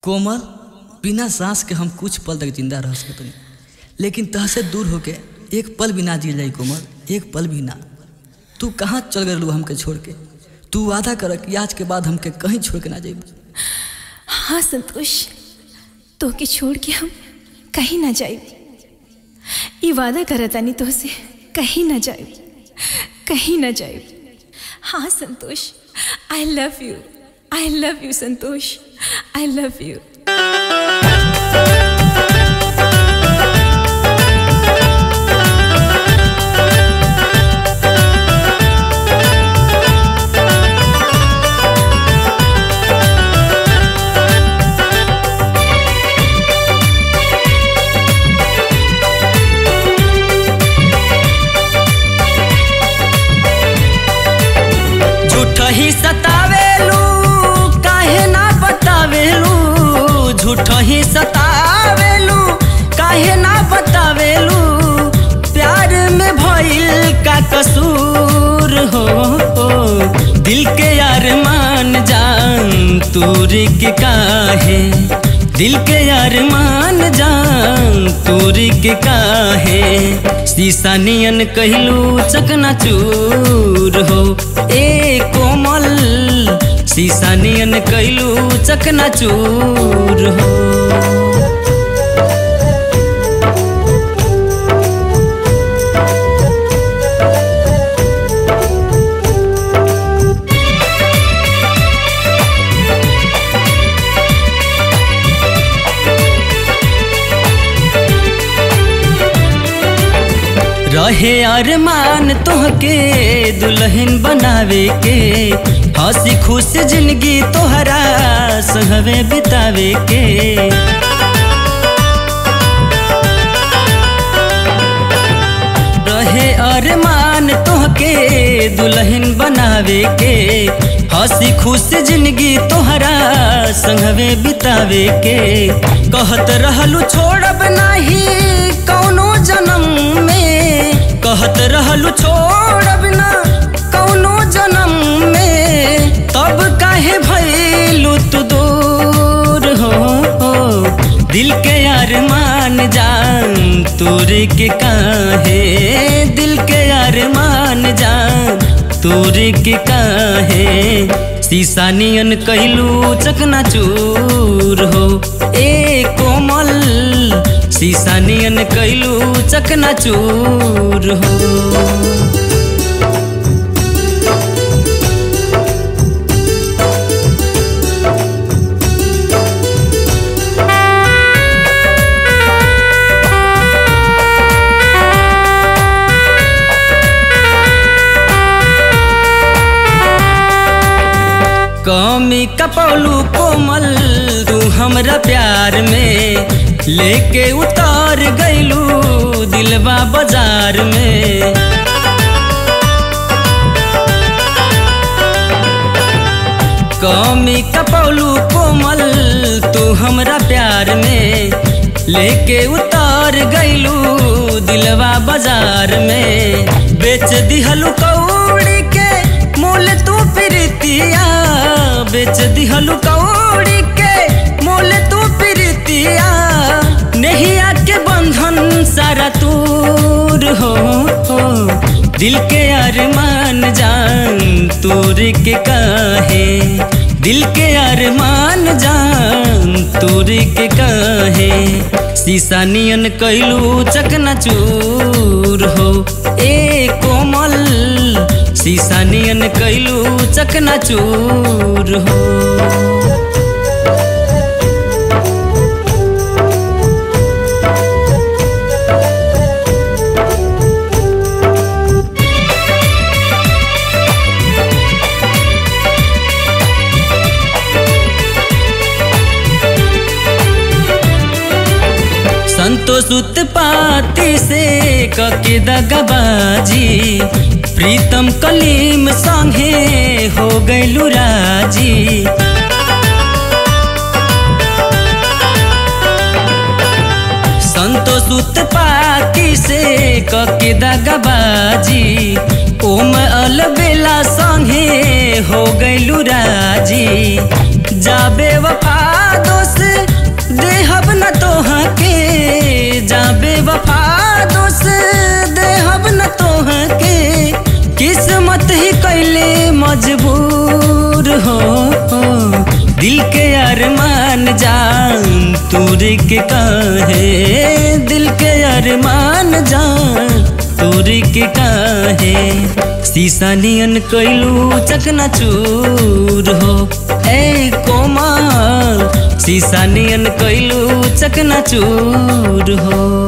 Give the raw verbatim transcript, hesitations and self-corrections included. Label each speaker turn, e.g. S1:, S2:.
S1: कोमल, बिना सांस के हम कुछ पल तक जिंदा रह सकते, लेकिन तह से दूर होके एक पल भी ना जी जाई। कोमल, एक पल भी ना। तू कहाँ चल गलू हमके छोड़ के? तू वादा कर कि आज के बाद हमके कहीं छोड़ के ना जाइब।
S2: हाँ संतोष, तो के छोड़ के हम कहीं ना जाइब। ई वादा करतानी तो से कहीं ना जाइब, कहीं ना जाइब। हाँ Santosh, I love you, I love you Santosh, I love you.
S3: झूठ ही सतावेलू काहे ना बतावेलू, झूठ ही सतावेलू काहे ना बतावेलू। प्यार में भइल का कसूर हो, दिल के अरमान जान तूर के काहे, दिल के अरमान जान तूर के काहे। शीशा नियन कहलू चकनाचूर हो ए कोमल, शीशा नियन कहलू चकनाचूर हो। रहे अरमान तोहके दुल्हन बनावे के, हंसी खुश जिंदगी तोहरा संगवे बितावे के। रहे अरमान तोहके दुल्हन बनावे के, हंसी खुश जिंदगी तोहरा संगवे बितावे के। कहत रहलू छोड़ब नाही कौनो जन्म में, कहत रहलू छोड़ब ना कौनो जन्म में। तब काहे भइलू तू दूर हो, दिल के अरमान जान तोर के काहे, दिल के अरमान जान तोर के काहे। शीशा नियन कहलू चकनाचूर हो ए कोमल, शीशा नियन कहलू चकनाचूर हो। कमी कपौलू कोमल तू हमरा प्यार में, लेके उतार गईलू दिलवा बाजार में। कमी कपौलू कोमल तू हमरा प्यार में, लेके उतार गईलू दिलवा बाजार में। बेच दिहलू कौड़ी के मोल तू प्रीतिया, बेच दिहलू कौड़ी के मोल तू प्रीतिया। नहीं आके बंधन सारा तूर हो, दिल के अरमान जान तोर के काहे, दिल के अरमान जान तोर के काहे। शीशा नियन कहलू चकनाचूर हो ए कोमल, शीशा नियन कहलू चकनाचूर हो। संतोष उत्पाती से कके दगाबाजी, प्रीतम कलीम संगे हो गईलू राजी। संतोष उत्पाती से कके दगाबाजी, ओम अलबेला संगे हो गईलू राजी। जाबे वफा दोस्त तूरी के काहे दिल के अरमान जान तूरी के काहे शीशा नियन कैलू चकना चूर हो ए कोमल शीशा नियन कैलू चकना चूर हो।